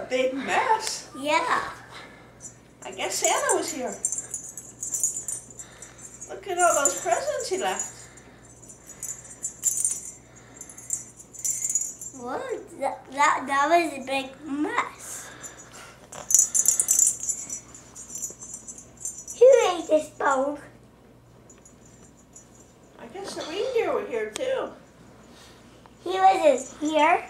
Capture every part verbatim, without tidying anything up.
big mess. Yeah. I guess Santa was here. Look at all those presents he left. What? That, that, that was a big mess. Who ate this bone? I guess the reindeer were here too. He wasn't here.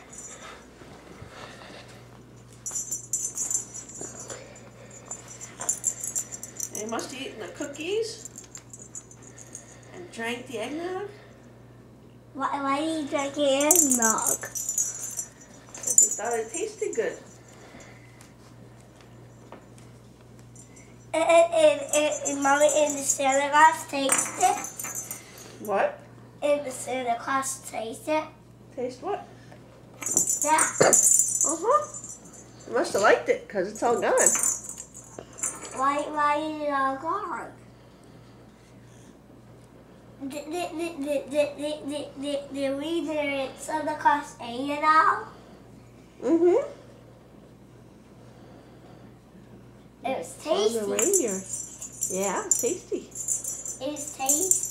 They must have eaten the cookies and drank the eggnog. Why, why did he drink eggnog? Because he thought it tasted good. And, and, and, and Mommy and the Santa Claus taste it? What? And the Santa Claus taste it? Taste what? Yeah. Uh-huh. You must have liked it because it's all gone. Why, why is it all gone? Did, did, did, did, did, did, did, did we did Santa Claus ate it all? Mm-hmm. It was All the tasty. reindeer. Yeah, tasty. It was tasty.